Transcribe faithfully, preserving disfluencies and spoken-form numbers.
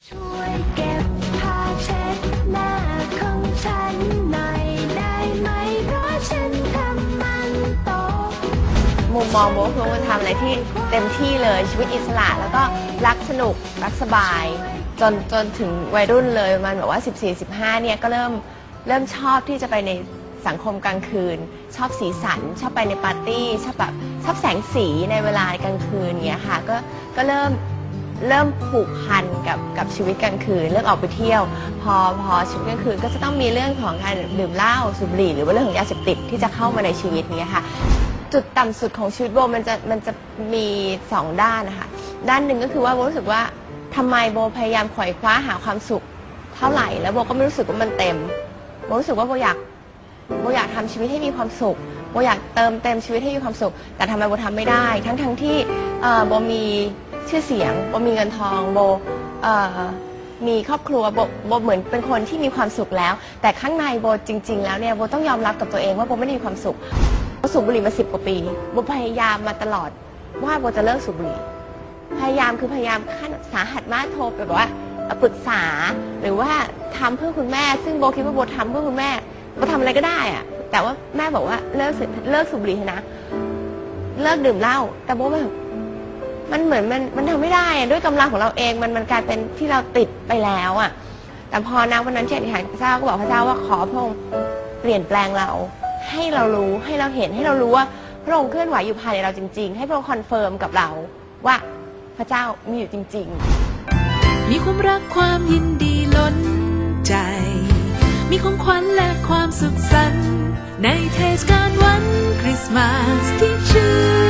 ช่วยเก็บผ้าเช็ดหน้าของฉันหน่อยได้ไหมเพราะฉันทำมันตกมุมมองโบคือมันทำอะไรที่เต็มที่เลยชีวิตอิสระแล้วก็รักสนุกรักสบายจนจนถึงวัยรุ่นเลยมันแบบว่า สิบสี่ สิบห้า เนี่ยก็เริ่มเริ่มชอบที่จะไปในสังคมกลางคืนชอบสีสันชอบไปในปาร์ตี้ชอบแบบชอบแสงสีในเวลากลางคืนเงี้ยค่ะก็ก็เริ่มเริ่มผูกพันกับกับชีวิตกลางคืนเริ่มออกไปเที่ยวพอพอชีวิตกลางคืนก็จะต้องมีเรื่องของการดื่มเหล้าสูบบุหรี่หรือว่าเรื่องของยาเสพติดที่จะเข้ามาในชีวิตนี้ค่ะจุดต่ำสุดของชีวิตโบมันจะมันจะมีสองด้านนะคะด้านหนึ่งก็คือว่าโบรู้สึกว่าทำไมโบพยายามไขว่คว้าหาความสุขเท่าไหร่แล้วโบก็ไม่รู้สึกว่ามันเต็มโบรู้สึกว่าโบอยากโบอยากทำชีวิตให้มีความสุขโบอยากเติมเต็มชีวิตให้มีความสุขแต่ทำไมโบทำไม่ได้ทั้งทั้งที่โบมีชื่อเสียงโบมีเงินทองโบมีครอบครัวโบโบเหมือนเป็นคนที่มีความสุขแล้วแต่ข้างในโบจริงๆแล้วเนี่ยโบต้องยอมรับกับตัวเองว่าโบไม่ได้มีความสุขโบสูบบุหรี่มาสิบกว่าปีโบพยายามมาตลอดว่าโบจะเลิกสูบบุหรี่พยายามคือพยายามขั้นสาหัสมากโทรไปแบบว่าปรึกษาหรือว่าทำเพื่อคุณแม่ซึ่งโบคิดว่าโบทำเพื่อคุณแม่โบทำอะไรก็ได้อะแต่ว่าแม่บอกว่าเลิกเลิกสูบบุหรี่นะเลิกดื่มเหล้าแต่โบแบบมันเหมือนมันมันทำไม่ได้ด้วยกำลังของเราเองมันมันกลายเป็นที่เราติดไปแล้วอ่ะแต่พอนะวันนั้นที่อธิษฐานพระเจ้าก็บอกพระเจ้าว่าขอพระองค์เปลี่ยนแปลงเราให้เรารู้ให้เราเห็นให้เรารู้ว่าพระองค์เคลื่อนไหวอยู่ภายในเราจริงๆให้พระองค์คอนเฟิร์มกับเราว่าพระเจ้ามีอยู่จริงๆมีความรักความยินดีล้นใจมีของขวัญและความสุขสันต์ในเทศกาลวันคริสต์มาสที่ชื่อ